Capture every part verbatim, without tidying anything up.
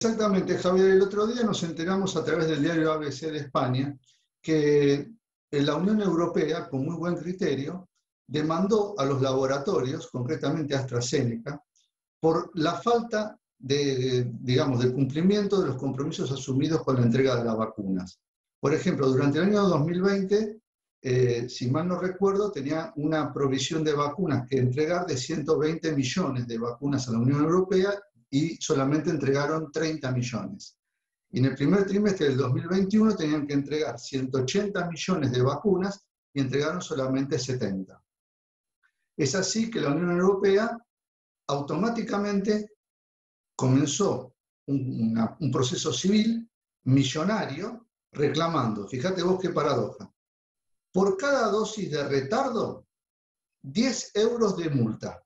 Exactamente, Javier. El otro día nos enteramos a través del diario A B C de España que la Unión Europea, con muy buen criterio, demandó a los laboratorios, concretamente a AstraZeneca, por la falta de, digamos, de cumplimiento de los compromisos asumidos con la entrega de las vacunas. Por ejemplo, durante el año dos mil veinte, eh, si mal no recuerdo, tenía una provisión de vacunas que entregar de ciento veinte millones de vacunas a la Unión Europea y solamente entregaron treinta millones. Y en el primer trimestre del dos mil veintiuno tenían que entregar ciento ochenta millones de vacunas y entregaron solamente setenta. Es así que la Unión Europea automáticamente comenzó un, una, un proceso civil millonario reclamando, fíjate vos qué paradoja, por cada dosis de retardo, diez euros de multa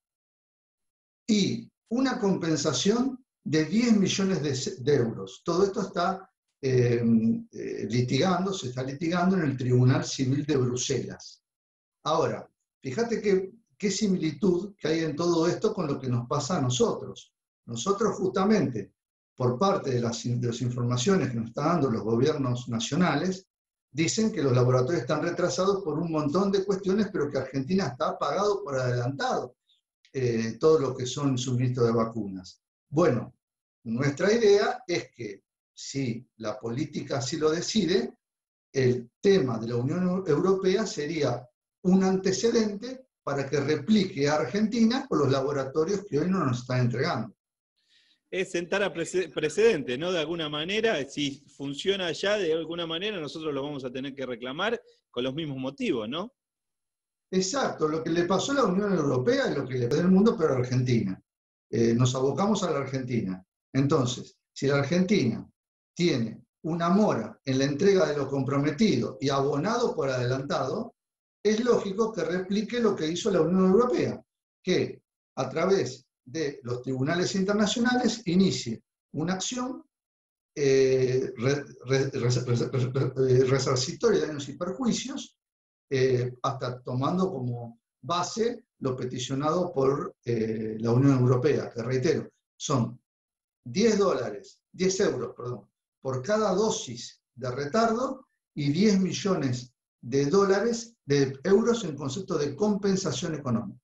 y una compensación de diez millones de, de euros. Todo esto está eh, eh, litigando, se está litigando en el Tribunal Civil de Bruselas. Ahora, fíjate qué, qué similitud que hay en todo esto con lo que nos pasa a nosotros. Nosotros justamente, por parte de las, de las informaciones que nos están dando los gobiernos nacionales, dicen que los laboratorios están retrasados por un montón de cuestiones, pero que Argentina está pagado por adelantado. Eh, todo lo que son suministro de vacunas. Bueno, nuestra idea es que si la política así lo decide, el tema de la Unión Europea sería un antecedente para que replique a Argentina con los laboratorios que hoy no nos están entregando. Es sentar a precedente, ¿no? De alguna manera, si funciona allá, de alguna manera nosotros lo vamos a tener que reclamar con los mismos motivos, ¿no? Exacto, lo que le pasó a la Unión Europea es lo que le pasó al mundo, pero a Argentina. Eh, nos abocamos a la Argentina. Entonces, si la Argentina tiene una mora en la entrega de lo comprometido y abonado por adelantado, es lógico que replique lo que hizo la Unión Europea, que a través de los tribunales internacionales inicie una acción eh, re, re, re, re, resarcitoria de daños y perjuicios, Eh, hasta tomando como base lo peticionado por eh, la Unión Europea, que reitero, son diez dólares, diez euros, perdón, por cada dosis de retardo y diez millones de dólares, de euros en concepto de compensación económica.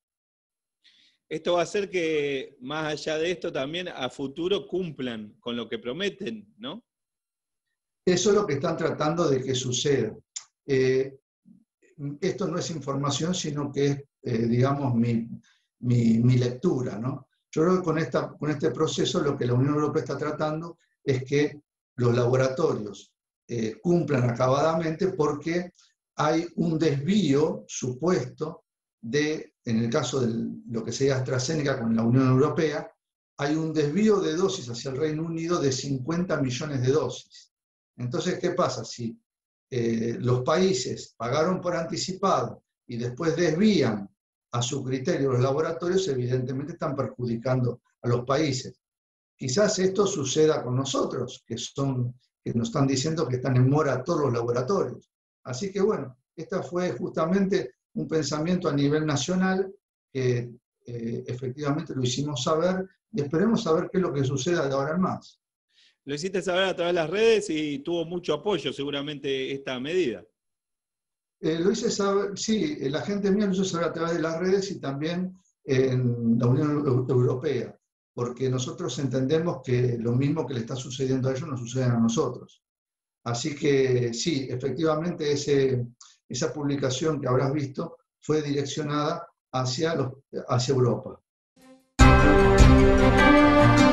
Esto va a hacer que, más allá de esto, también a futuro cumplan con lo que prometen, ¿no? Eso es lo que están tratando de que suceda. Eh, Esto no es información, sino que es, eh, digamos, mi, mi, mi lectura, ¿no? Yo creo que con, esta, con este proceso lo que la Unión Europea está tratando es que los laboratorios eh, cumplan acabadamente, porque hay un desvío supuesto de, en el caso de lo que sería AstraZeneca con la Unión Europea, hay un desvío de dosis hacia el Reino Unido de cincuenta millones de dosis. Entonces, ¿qué pasa? Si Eh, los países pagaron por anticipado y después desvían a su criterio los laboratorios, evidentemente están perjudicando a los países. Quizás esto suceda con nosotros, que, son, que nos están diciendo que están en mora todos los laboratorios. Así que bueno, este fue justamente un pensamiento a nivel nacional que eh, efectivamente lo hicimos saber y esperemos saber qué es lo que suceda de ahora en más. Lo hiciste saber a través de las redes y tuvo mucho apoyo seguramente esta medida. Eh, lo hice saber, sí, la gente mía lo hizo saber a través de las redes y también en la Unión Europea, porque nosotros entendemos que lo mismo que le está sucediendo a ellos nos sucede a nosotros. Así que sí, efectivamente ese, esa publicación que habrás visto fue direccionada hacia, los, hacia Europa.